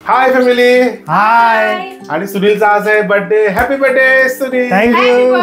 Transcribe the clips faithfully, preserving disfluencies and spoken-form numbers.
Hi family. हाय. आणि सुनीलचा आज आहे birthday. Happy birthday Sunil. Thank you.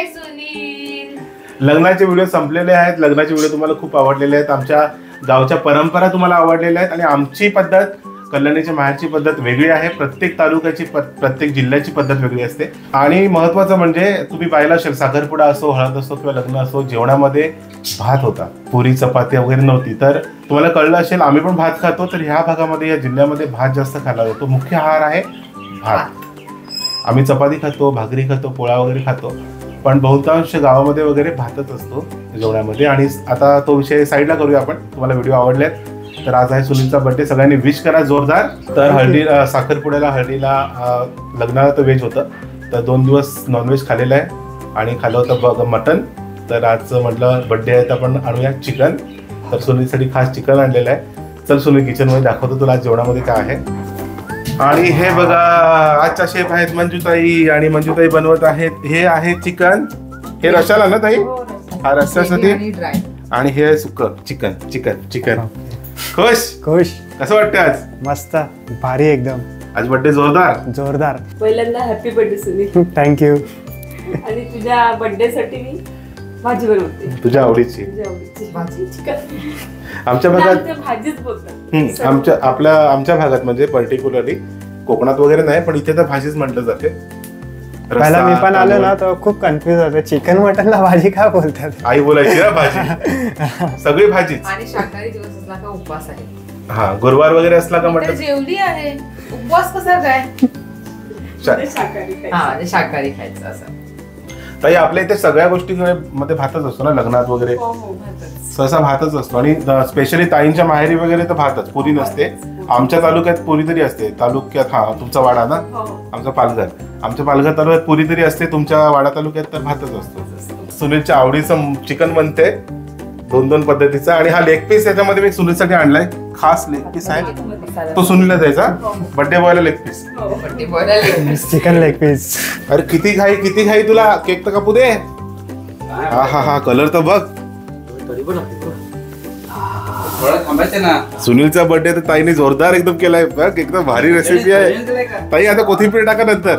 Sunil. लग्नाचे व्हिडिओ संपलेले आहेत. लग्नाचे व्हिडिओ तुम्हाला खूप आवडलेले आहेत. आमच्या गावच्या परंपरा तुम्हाला आवडलेल्या आहेत आणि आमची पद्धत, कल्याणीच्या माहेरची पद्धत वेगळी आहे. प्रत्येक तालुक्याची प्रत्येक जिल्ह्याची पद्धत वेगळी असते. आणि महत्वाचं म्हणजे तुम्ही पाहिलं असेल, साखरपुडा असो, हळद असो किंवा लग्न असो, जेवणामध्ये भात होता, पुरी चपाती वगैरे नव्हती. तर तुम्हाला कळलं असेल आम्ही पण भात खातो. तर ह्या भागामध्ये, या जिल्ह्यामध्ये भात जास्त खाल्ला जातो. मुख्य आहार आहे भात. आम्ही चपाती खातो, भाकरी खातो, पोळा वगैरे खातो, पण बहुतांश गावामध्ये वगैरे भातच असतो जेवणामध्ये. आणि आता तो विषय साईडला करूया आपण. तुम्हाला व्हिडिओ आवडलेत तर आज आहे सुनीलचा बर्थडे. सगळ्यांनी विश करा जोरदार. तर हळदी, साखरपुड्याला, हळदीला, लग्नाला तर व्हेज होतं, तर दोन दिवस नॉनव्हेज खाल्लेलं आहे आणि खाल्लं होतं बघ मटन. तर आज म्हटलं बर्थडे आहे तर आपण आणूया चिकन. तर सुनीलसाठी खास चिकन आणलेलं आहे. चल सुनील, किचनमध्ये दाखवतो तुला आज जेवणामध्ये काय आहे. आणि हे बघा, आजच्या शेफ आहेत मंजूताई आणि मंजूताई बनवत आहेत. हे आहे चिकन. हे रशाला ना ताई? हा रस्त्यासाठी. आणि हे आहे सुकं चिकन. चिकन चिकन खुश खुश. कसं वाटतं आज? मस्त, भारी एकदम. आज बर्थडे जोरदार जोरदार. पहिल्यांदा हॅपी बर्थडे सुनील. थँक्यू. आणि तुझ्या बर्थडे साठी मी भाजी बनवते, तुझ्या आवडीची. तुझ्या आवडीची भाजी चिकन. आमच्या भागात भाजीच बोलतात. हम्म, आमच्या आपल्या आमच्या भागात म्हणजे पर्टिक्युलरली कोकणात वगैरे नाही, पण इथे तर भाजीच म्हटलं जाते. पहिला मी पण आलो ना तर खूप कन्फ्युज होतो, चिकन मटनला भाजी काय बोलतात. आई बोलायची ना भाजी, सगळी भाजीच. आणि शाकाहारी दिवस असला का उपवास आहे. हा, गुरुवार वगैरे असला का म्हटलं जेवली आहे, उपवास कसा काय? शाकाहारी हा, शाकाहारी खायचं असं. ताई आपल्या इथे सगळ्या गोष्टी मध्ये भातच असतो ना, लग्नात वगैरे सहसा भातच असतो. आणि स्पेशली ताईंच्या माहेरी वगैरे तर भातच, पुरी नसते. आमच्या तालुक्यात पुरी तरी असते. तालुक्यात हा तुमचा वाडा ना, आमचा पालघर. आमच्या पालघर तालुक्यात पुरी तरी असते, तुमच्या वाडा तालुक्यात तर भातच असतो. सुनीलच्या आवडीचं चिकन बनते दोन दोन पद्धतीचा. आणि हा लेग पीस याच्यामध्ये मी सुनीलसाठी आणलाय, खास लेग पीस आहे. तो सुनीलला द्यायचा बर्थडे बॉयला leg piece. Chicken leg piece. अरे किती घाई किती घाई तुला, केक तर कापू दे. हा हा हा, कलर तर बघ. सुनीलचा बर्थडे तर ताईने जोरदार एकदम केलाय बघ, एकदम भारी रेसिपी आहे. ताई आता कोथिंबीर टाका नंतर.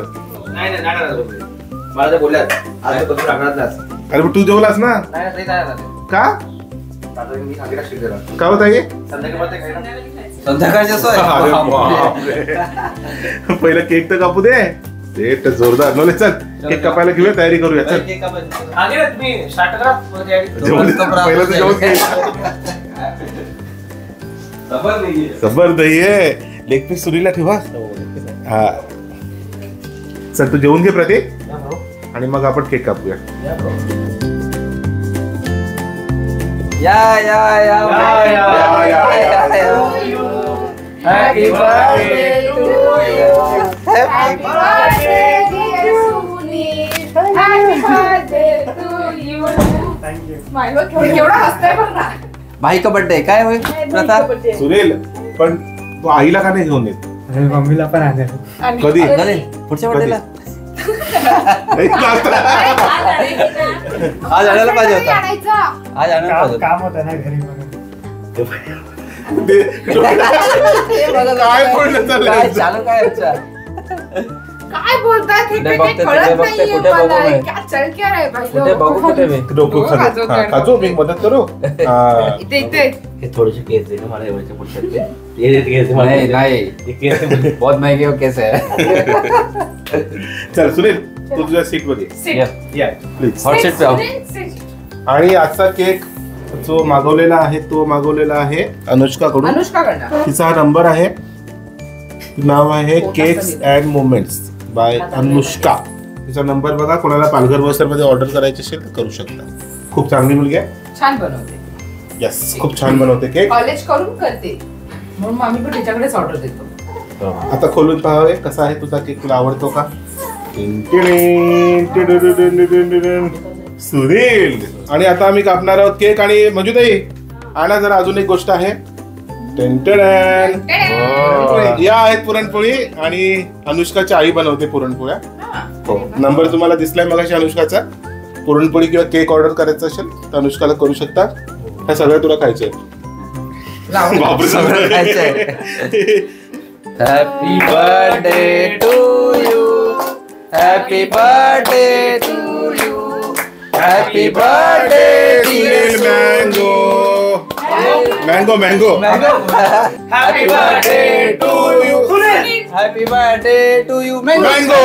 अरे तू जेवलास ना का? का होत आहे पहिलं केक तर कापू दे. ते तर जोरदार नवले. चल केक कापायला घेऊया, तयारी करूया. चल पहिलं तर जेवण. सबर नाहीये, लेग पीस सुनीलला ठेवा. हा चल तू जेवून घे प्रतीक, आणि मग आपण केक कापूया. या या या या या. Happy birthday to you. Happy birthday dear Sunil. Happy birthday to you. Thank you. मायवा केवढा हसतोय बघ ना. भाई का बर्थडे काय होईल प्रथा? सुनील, पण तू आईला का नाही घेऊन येत? अरे मम्मीला पण आणेल. कधी? पुढच्या बर्थडेला. आज आणायला पाहिजे होता. आज आणायला पाहिजे. काम होतं ना घरी म्हणून. काय बोलणं चाललंय? चालू काय अच्छा. काय बोलतात हे काही कळत नाहीये मला. क्या चल क्या रे भाई लोग. कुठे बघू कुठे मी? डोकं खाजो. हा, खाजो, मी मदत करू. हा. इथे इथे हे थोडेसे केस दे ना मला, एवढे पुढचे ये केस मला. नाही नाही, ये केस बहुत महंगे हो केस है. चल सुनील, तू तुझ्या सीट वर ये. या प्लीज. हॉट सीट पे आओ. आणि आजचा केक जो मागवलेला आहे तो मागवलेला आहे अनुष्का कडून. अनुष्का कडून. तिचा हा नंबर आहे, नाव आहे cakes and moments by Anushka. तिचा नंबर बघा. कोणाला पालघर बसर मध्ये ऑर्डर करायची असेल तर करू शकता. खूप चांगली मुलगी आहे, छान बनवते. यस, खूप छान बनवते केक. कॉलेज करून करते म्हणून आम्ही पण तिच्याकडेच ऑर्डर देतो. आता खोलून पाहावे कसा आहे तुझा केक, तुला आवडतो का? सुनील. आणि आता आम्ही कापणार आहोत केक. आणि मंजूताई आणा जरा, अजून एक गोष्ट आहे. या आहेत पुरणपोळी, आणि अनुष्काची आई बनवते पुरणपोळ्या. हो, नंबर तुम्हाला दिसलाय मगाशी अनुष्काचा. पुरणपोळी किंवा केक ऑर्डर करायचं असेल तर अनुष्काला करू शकता. ह्या सगळ्या तुला खायचंय. Happy birthday to you. Happy birthday to you. Happy birthday dear mango mango mango Happy birthday to you. Happy birthday to you. Mango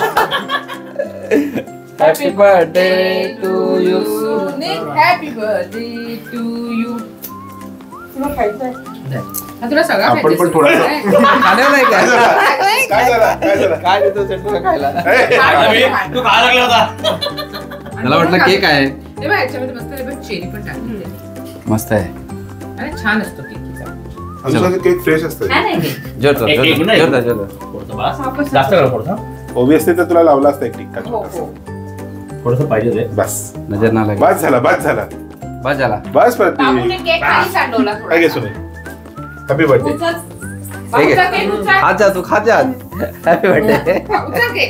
Happy birthday to you. Happy birthday to you. तुला खायचंय? हा, तुला सगळा आपण पण थोडंसं- खाण्यावर नाही काय का? झालं काय झालं काय झालं काय देतो तुला खायला? ए, तू काय लागला होता मला वाटलं केक आहे. हे बघ, याच्यामध्ये मस्त चेरी पण टाकली आहे. मस्त आहे. अरे छान असतो केक. आमचा केक फ्रेश असतो जोरदार एक- एक जोरदार नाही. जोरदार जोरदार. फोडतो बस. जास्त करा फोडतो. ओबियसली तर तुला लावला असता एक टिक्का हो हो. थोडंसं पाहिजे ते. बस नजर ना लागे. बस झाला बस झाला बस झाला. बस प्रति बाबूने केक खाली सांडवला थोडा. काय घे सुने हॅपी बर्थडे उचल. ठीक बाबूचा आहे. केक उचल. खात जा तू खात जा. Happy birthday. उचल cake.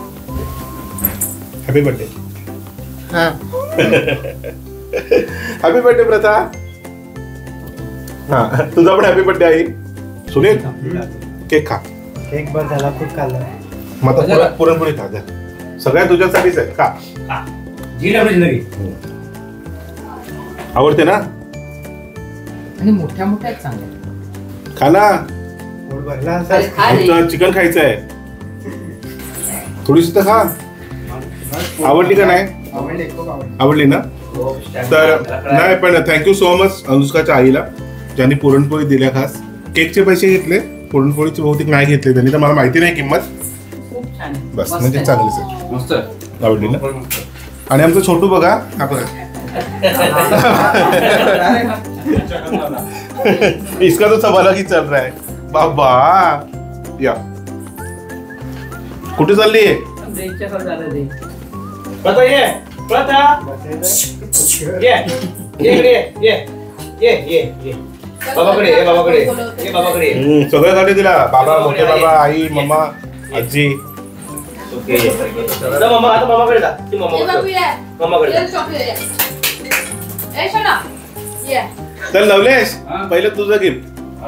Happy birthday happy birthday Pratha हा तुझा पण हॅपी बर्थडे आई सुनील केक खा केक बस झाला खूप खाल्ला. मग आता पुरण- पुरणपोळी खा जा. सगळ्या तुझ्यासाठीच आहे का हा. जी आपली जिंदगी. आवडते ना आणि मोठ्या मोठ्या आहेत चांगल्या. खा ना पोट भरला अरे असेल. खा रे. तुला चिकन खायचं आहे थोडीशी तर खा आवडली का नाही आवडली खूप आवडली. आवडली ना तर नाही पण थँक्यू सो मच अनुष्काच्या आईला ज्यांनी पुरणपोळी दिल्या खास केकचे पैसे घेतले पुरणपोळीचे बहुतेक नाही घेतले त्यांनी तर मला माहिती नाही किंमत खूप छान आहे. बस मस्त म्हणजे आहे. चांगलीच आहे मस्त. आवडली ना आणि आमचं छोटू बघा हा बघा इसका तो सब अलग ही चल रहा है बाबा या कुठे चालली आहे प्रथा ये प्रथा ये ये इकडे ये ये ये ये ये बाबाकडे ये बाबाकडे ये बाबाकडे ये. हम्म, सगळं झाले तिला बाबा मोठे बाबा आई मम्मा आजी ओके जा मम्मा आता मामाकडे जा ती ये मम्माकडे बाबू ये. मम्माकडे ये चॉकलेट ये. ए शोना. ये. चल लवलेश पहिलं तुझं गिफ्ट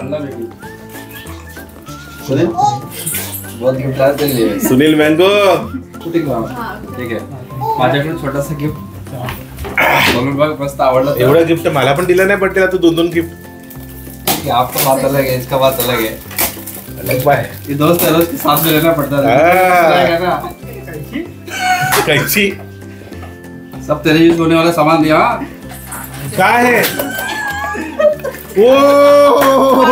बहुत गिफ्ट लाया तेरे लिए. सुनील मँगो ठीक आहे. ठीक आहे. माझ्याकडून छोटासा गिफ्ट म्हणून बघ मस्त आवडला. एवढं गिफ्ट मला पण दिलं नाही बर्थडेला तू दोन दोन गिफ्ट आपका बात अलग है, इसका बात अलग है. बाय ये दोस्त है, दोस्त के साथ में रहना पड़ता हाँ। है ना. कैची सब तेरे यूज होने वाला सामान दिया. हाँ? काय आहे ओ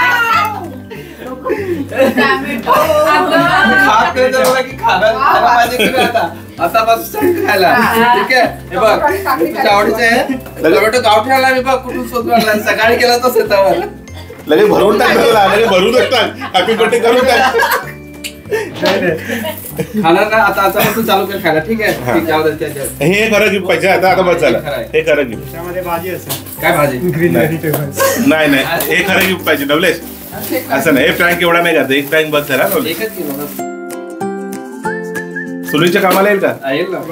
खात नाही तर मला की खाना खाना पाहिजे की नाही आता. आता बस चल खायला. ठीक आहे. हे बघ तुझ्या आवडीचं आहे. टोमॅटो गावठी आणला मी बघ कुठून शोधून आणला. सकाळी केला तो शेतावर. लगे भरून टाक त्याला, लगे भरून टाक हॅपी बर्थडे करून टाक खाणार ना आता आतापासून चालू कर खायला. ठीक आहे. ठीक आहे. आवडेल त्याच्यात. हे खरं गिफ्ट पाहिजे आता आता बस झालं हे खरं गिफ्ट त्यामध्ये भाजी असेल. काय भाजी? ग्रीन नाही. व्हेजिटेबल. नाही नाही हे खरं गिफ्ट पाहिजे नवलेश असं नाही हे फ्रँक एवढा नाही करत एक फ्रँक बस झाला नवलेश एकच किलो बस. सुनीलच्या कामाला येईल का येईल ना.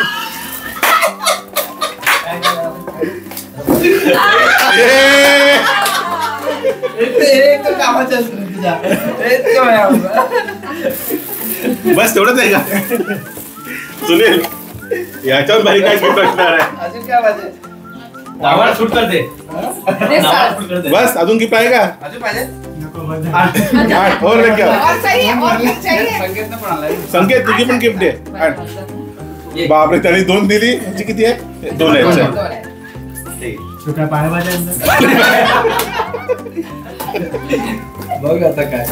ए! एक तर कामाचं असतं तुझ्या. एक तर माझ्या. बस तेवढंच आहे का सुनील याच्यावर भारी काय गिफ्ट असणार आहे अजून काय पाहिजे? नावाला सूट करते दे नावाला सर. सूट करते बस अजून गिफ्ट आहे का अजून पाहिजे? नको बस. आठ और लेके आओ. और चाहिए और कुछ चाहिए. संकेतनं पण आलाय. संकेत तुझी पण गिफ्ट आहे आठ. ये. बापरे त्याने दोन दिली ह्याची किती आहे दोन आहे दोन अच्छा. आहे. सुका पालेभाज्या बघ आता काय.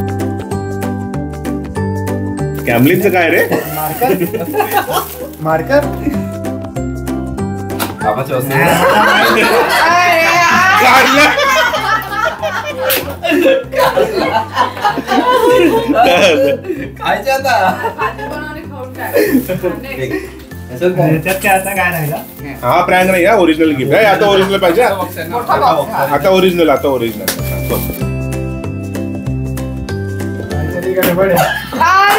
कॅमलिनचं काय रे मार्कर मार्कर कामाचं असतं. अरे यार. काढलं खायचं आता. भाजी बनवून खाऊन काय. याच्यात काय? त्याच्यात काय आता काय राहिला. हा प्रँक नाही हा ओरिजिनल गिफ्ट आहे आता ओरिजिनल पाहिजे हा? बॉक्स आहे ना. मोठा बॉक्स आहे. आता ओरिजिनल आता ओरिजिनल काहीतरी गडबड आहे.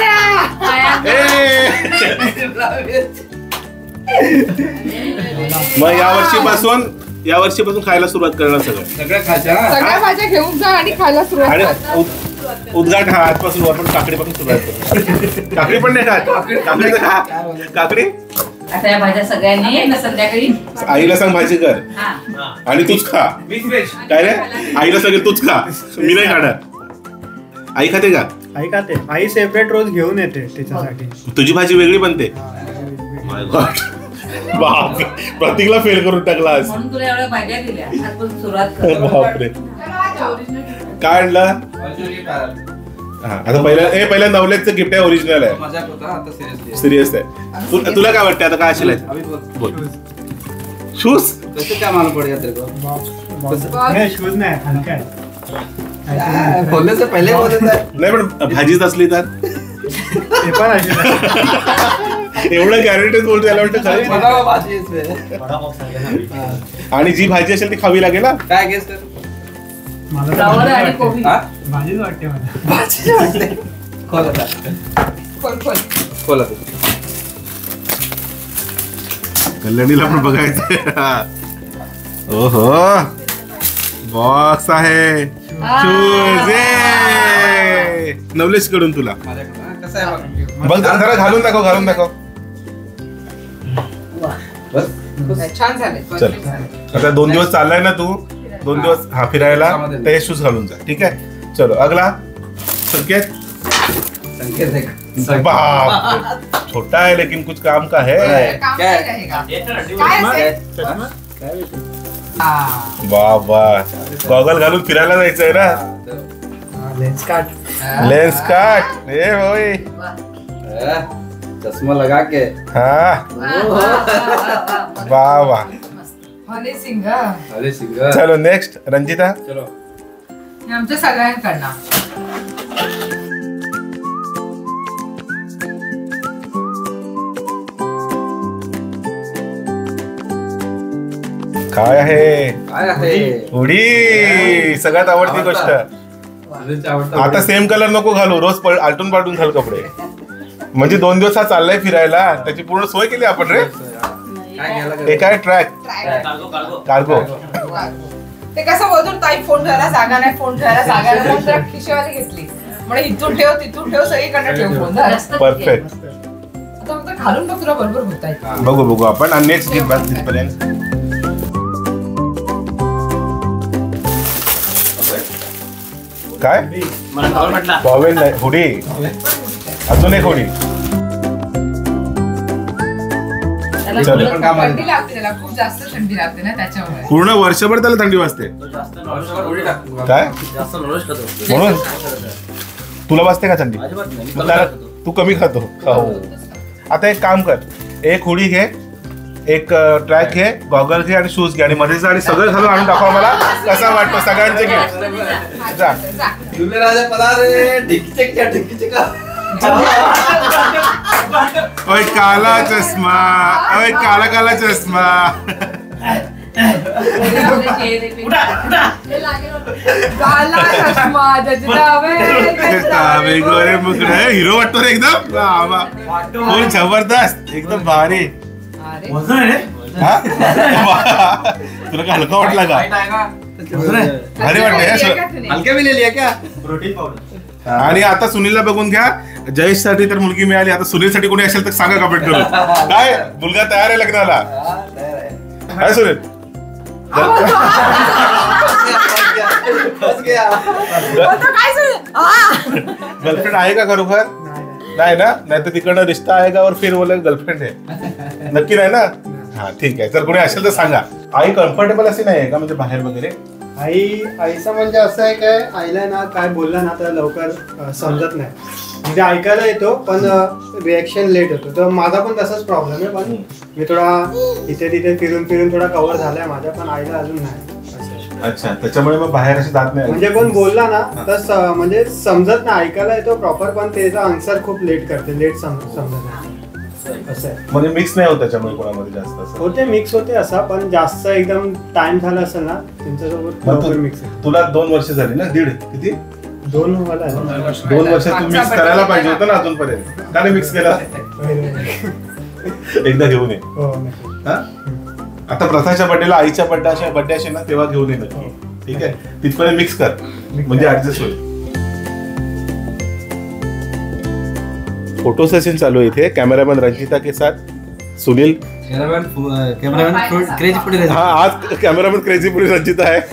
मग या वर्षीपासून या वर्षीपासून खायला सुरुवात करणार सगळं सगळं खायचं हा? सगळ्या भाज्या घेऊन जा आणि खायला सुरुवात आणि कर. उ- उद्घाट हा आजपासून आपण काकडीपासून सुरुवात करू. काकडी पण नाही खात. काकडी तर खा. काकडी आता या भाज्या सगळ्यांनी ना संध्याकाळी आईला सांग भाजी कर हा आणि तूच खा. Mix veg. काय रे आईला सांगेल तूच खा, मी नाही खाणार. आई खाते का? आई खाते. आई सेपरेट रोज घेऊन येते तिच्यासाठी. तुझी भाजी वेगळी बनते. माय गॉड, बापरे, प्रतीकला फेल करून टाकलास. म्हणून तुला एवढ्या भाज्या दिल्या. आजपासून सुरुवात कर. बापरे, काय आणलं? हा आता पहिल्या ए पहिल्या नवलेचं गिफ्ट आहे, ओरिजिनल आहे. मजाक होता, आता सिरियसली सिरियस आहे. तु- तुला काय वाटतं आता काय असेल? बोल. शूज कैसे क्या मालूम पड़ गया तेरे को? नाही शूज नाही हलका आहे. बोलने से पहले बोल देता है. नाही पण भाजीच असली तर ते पण अशी नाही. एवढं गॅरंटीज बोलतो याला वाटतं खरंच. बनाओ भाजी इसमें. आणि जी भाजी असेल ती खावी लागेल ना. काय गेस कर. मला फ्लावर भाजीच आणि वाटते. कोबी. हा? भाजीच वाटते मला. भाजी वाटते. खोल आता. खोल खोल. खोल आता. कल्याणीला पण बघायचं. ओहो बॉक्स आहे. शूज नवलेश कडून तुला. माझ्याकडे हा, कसं आहे बघ. बघ जरा घालून दाखव, घालून दाखव. बस. छान झाले. चल आता दोन दिवस चाललाय ना तू, दोन दिवस हा फिरायला, ते शूज घालून जा. ठीक आहे चलो अगला. संकेत संकेत है. बाप छोटा है लेकिन कुछ काम का है. काम काय? नाही रहेगा. ये तर हड्डी काय बोल. असेल? हा. बाबा गॉगल घालून फिरायला जायचंय ना. हा, लेन्स काट. लेन्स काट. ए होय हा, चष्मा लगा के. हा वा, वा, वा, वा, वा. वा वा. हनी सिंग हा. अरे सिंगर. चलो नेक्स्ट रंजिता. चलो. हे आमच्या सगळ्यांकडनं. काय आहे? काय आहे? उडी सगळ्यात आवडती गोष्ट. आवडता. आवडता. आता सेम कलर नको घालू, रोज पल- आलटून पालटून घाल कपडे. म्हणजे दोन दिवस हा चाललाय फिरायला, त्याची पूर्ण सोय केली आपण रे. काय घ्यायला हे काय ट्रॅक कार्गो कार्गो. कार्गो. ते कसं बोलतो ताई फोन ठेवायला जागा नाही, फोन ठेवायला जागा नाही, म्हणून जरा खिशेवाली घेतली. म्हणजे इथून ठेव तिथून ठेव सगळीकडे ठेव फोन. झालं. परफेक्ट. आता फक्त घालून बघ तुला बरोबर होत आहे. बघू बघू आपण आणि नेक्स्ट गिफ्ट बस तिथपर्यंत. काय मला टॉल म्हटला. टॉवेल नाही, हुडी. अजून एक हुडी. त्याला चल. खूप थंडी लागते, त्याला खूप जास्त थंडी लागते ना त्याच्यामुळे. पूर्ण वर्षभर त्याला थंडी वाजते. जास्त नॉलेज उडी टाक. काय जास्त नॉलेज करतो. म्हणून तुला वाजते का थंडी? अजिबात नाही. मी मग कमी त्याला खातो. तू कमी खातो. हो. आता एक काम कर, एक हुडी घे, एक ट्रॅक घे, गॉगल घे आणि शूज घे आणि मध्ये आणि सगळं घालून आणून दाखवा मला कसा वाटतो सगळ्यांचे गिफ्ट. जा. दुल्हे राजा पधार रे. ढिकीचे क्या ढिकीचे का. ओय काला चष्मा, ओय काला काला चष्मा. तावे गोरे मुकड़े हिरो वाटतो रे एकदम. बाबा फुल जबरदस्त एकदम भारी. वजन आहे रे. हा? तुला काय हलका वाटला का? भारी वाटतंय. हलके भी ले लिया क्या. Protein powder. आणि आता सुनीलला बघून घ्या. जयेश साठी तर मुलगी मिळाली, आता सुनील साठी कोणी असेल तर सांगा कमेंट करून. काय मुलगा तयार आहे लग्नाला? हा, तयार आहे. काय सुनील? फस गया. गर्लफ्रेंड आहे का खरोखर? नाही ना? नाही तर तिकडनं रिश्ता आहे का और फिर बोले गर्लफ्रेंड आहे. नक्की नाही ना? हा ठीक आहे. जर कोणी असेल तर सांगा. आई कम्फर्टेबल अशी नाही आहे का म्हणजे बाहेर वगैरे? आई आईचं म्हणजे असं आहे काय, आईला ना काय बोललं ना तर लवकर अं, समजत नाही. म्हणजे ऐकायला येतो पण रिॲक्शन लेट होतो. तर माझा पण तसाच प्रॉब्लेम आहे. पण मी थोडा इथे तिथे फिरून फिरून थोडा कव्हर झालाय माझा, पण आईला अजून नाही. असं आहे. अच्छा त्याच्यामुळे मग बाहेर अशी जात नाही. म्हणजे कोण बोलला ना तर स- म्हणजे समजत नाही, ऐकायला येतो प्रॉपर पण त्याचा आन्सर खूप लेट करते, लेट समजत नाही. असं आहे. म्हणजे मिक्स नाही होत त्याच्यामुळे कोणामध्ये जास्त असं. होते मिक्स होते असा, पण जास्त एकदम टाइम झाला असेल ना त्यांच्यासोबत मग लवकर तू- मिक्स आहे. तुला दोन वर्ष झाली ना? दीड किती? दोन मला आहे ना. दोन वर्ष तू मिक्स करायला पाहिजे होतं ना अजूनपर्यंत. का नाही मिक्स केला? एकदा घेऊन ये. हो नक्की. हा? आता प्रथाच्या बर्थडेला आईच्या बर्थडे बर्थडे असेल ना तेव्हा घेऊन ये नक्की. ठीक आहे तिथपर्यंत मिक्स कर म्हणजे ऍडजस्ट होईल. फोटो सेशन चालू आहे इथे. कॅमेरामॅन रंजिता के साथ सुनील. कॅमेरामॅन कॅमेरामॅन क्रेजी पुढे हा आज कॅमेरामॅन क्रेझी पुढे रंजिता आहे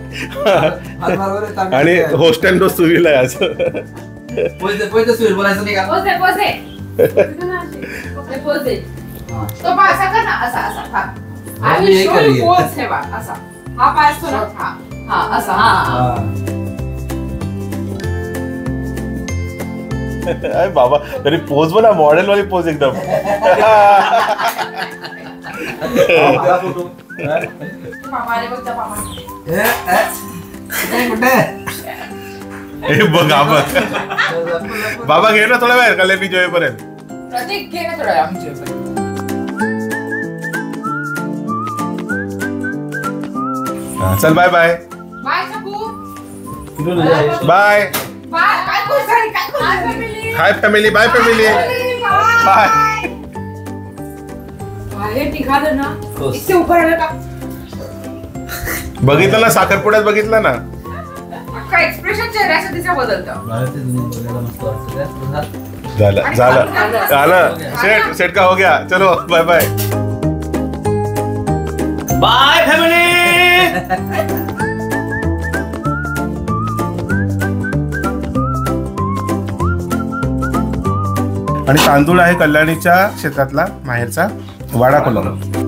आणि होस्ट अँड होस्ट सुनील आहे आज. पोच पोच सुनील बोलायचं नाही का? पोच दे, पोच दे. ते पोच दे. तो पाय असा कर ना, असा असा हा. आम्ही हे करूया. पोच हे बघ असा. हा पाय असतो ना, हा हा असा हा. अरे बाबा तरी पोज बना मॉडेल वाली पोज एकदम. मामाने बघ त्या मामाने. हे बघ बाबा बाबा घे ना थोडा वेळ कल्याणी जेवेपर्यंत. प्रतीक घे ना थोडा आमची. चल बाय बाय बाय शकू. बाय बाय काय खुश झाली, काय खुश झाली. Hi family. Bye family. Bye. बाहेर निघालं ना इथे उभं राहिलं का बघितलं ना साखरपुड्यात बघितलं ना अख्खा एक्सप्रेशन चेहऱ्याचं तिचं बदलतं. झालं झालं झालं सेट सेट का हो गया. चलो बाय बाय बाय फॅमिली. आणि तांदूळ आहे कल्याणीच्या शेतातला माहेरचा वाडा कोलम.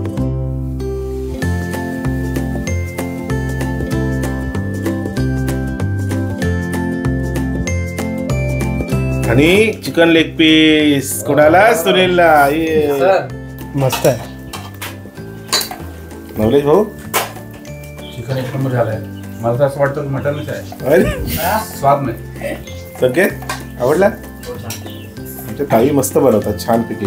आणि चिकन लेग पीस कुणाला? सुनीलला. ये. मस्त आहे नवलेश भाऊ. चिकन एक नंबर झालंय. मला तर असं वाटतं मटनच आहे. अरे स्वाद नाही. संकेत आवडला? आमच्या ताई मस्त बनवतात छान पैकी.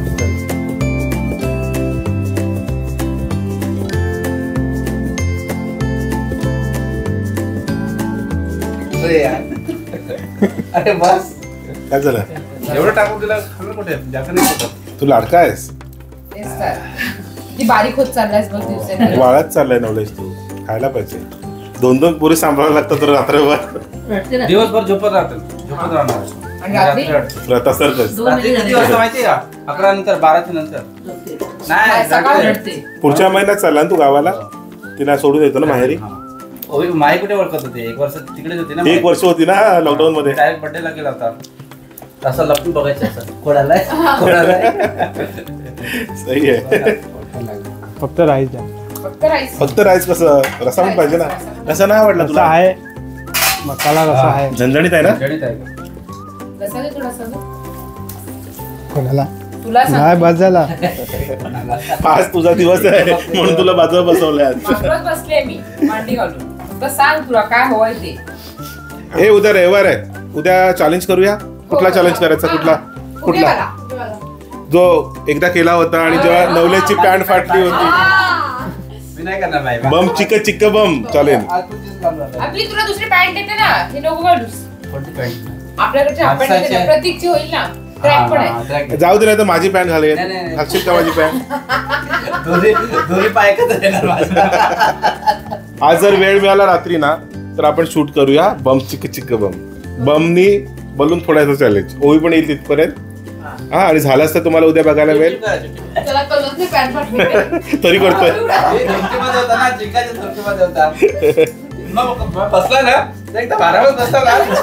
अरे बस काय झालं? एवढं टाकून दिला खाल्लं कुठे जास्त नाही होतं. तू लाडका आहेस. तेच तर. ती बारीक होत चाललायस बघ दिवसेंदिवस. वाळत चाललाय नवलेश तू. खायला पाहिजे. दोन दोन पुरी सांभाळायला लागतात तर रात्रभर. दिवसभर झोपत राहतात. झोपत राहणार. आणि रात्री रथासारखंच. रात्री किती वाजता माहितीये का? अकरा नंतर बाराच्या नंतर नाही सकाळ जागते. रडते. पुढच्या महिन्यात चालला ना तू गावाला. तिला सोडून येतो ना माहेरी. ओवी माई कुठे ओळखत होते? एक वर्ष तिकडेच होती ना. एक वर्ष होती ना लॉकडाऊन मध्ये. डायरेक्ट बर्थडेला गेला होता. असं लपून बघायचं असं कोणाला कोणाला. सही आहे. फक्त राईस द्या. फक्त राईस. फक्त राईस कसं रसा पण पाहिजे ना. रसा नाही आवडला कसा तुला? आहे मसाला कसा आहे झणझणीत आहे ना. गणित आहे का? कसा दे थोडासा गं? कोणाला तुला नाही सांग. बस झाला. आज तुझा दिवस आहे म्हणून तुला बाजूला बसवलंय आज. मागवत बसले मी मांडी घालून. फक्त सांग तुला काय हवंय ते. हे उद्या रविवार आहे. उद्या चॅलेंज करूया. कुठला चॅलेंज करायचा? कुठला कुठला? जो एकदा केला होता आणि जेव्हा नवलेची पॅन्ट फाटली होती. मी नाही करणार बाई. बम चिक्क चिक्क बम चॅलेंज. आज तुझीच घालणार. आपली तुला दुसरी पॅन्ट देते ना, हे नको घालूस. कोणती पॅन्ट? आपल्याकडे हाफ पॅन्ट देते ना, प्रतीकची होईल ना. ट्रॅक पण आहे. जाऊ दे नाही तर माझी पॅन्ट घालेल. नाही, नाही, नाही. घालशील का माझी पॅन्ट? दोन्ही दोन्ही पाय एकच येणार माझा. आज जर वेळ मिळाला रात्री ना तर आपण शूट करूया बम चिक्क चिक्क बम. बमनी बलून फोडायचं चॅलेंज. ओवी पण येईल तिथपर्यंत. हा आणि झालंच तर तुम्हाला उद्या बघायला मिळेल. त्याला कलरची पॅन्ट पाठवली. तरी करतोय. हे धमकीमध्ये होता ना, जिंकायच्या धमकीमध्ये होता. मग बसला ना एकदम आरामात बसला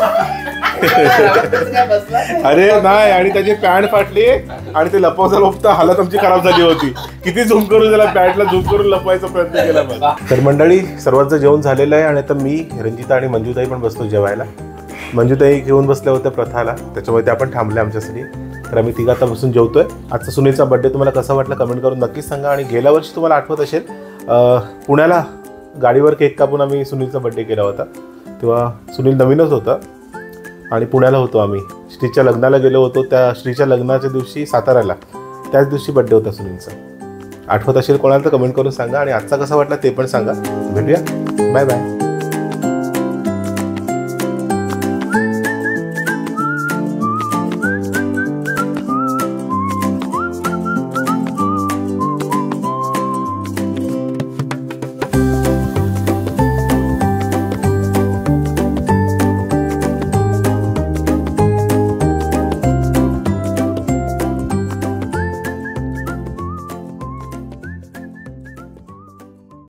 ना. बसला. अरे नाही आणि त्याची पॅन्ट फाटली आणि ते लपवता लपता हालत आमची खराब झाली होती. किती झूम करून त्याला पॅन्टला झूम करून लपवायचा प्रयत्न केला मला. तर मंडळी सर्वांचं जेवण झालेलं आहे आणि आता मी रंजिता आणि मंजूताई पण बसतो जेवायला. मंजूताई घेऊन बसल्या होत्या प्रथाला, त्याच्यामुळे त्या पण थांबल्या आमच्यासाठी. तर आम्ही तिघं आता बसून जेवतोय. आजचा सुनीलचा बर्थडे तुम्हाला कसा वाटला कमेंट करून नक्कीच सांगा. आणि गेल्या वर्षी तुम्हाला आठवत असेल पुण्याला गाडीवर केक कापून आम्ही सुनीलचा बर्थडे केला होता. तेव्हा सुनील नवीनच होता आणि पुण्याला होतो आम्ही. श्रीच्या लग्नाला गेलो होतो. त्या श्रीच्या लग्नाच्या दिवशी साताऱ्याला त्याच दिवशी बर्थडे होता सुनीलचा. आठवत असेल कोणाला तर कमेंट करून सांगा. आणि आजचा कसा वाटला ते पण सांगा. भेटूया. Bye bye.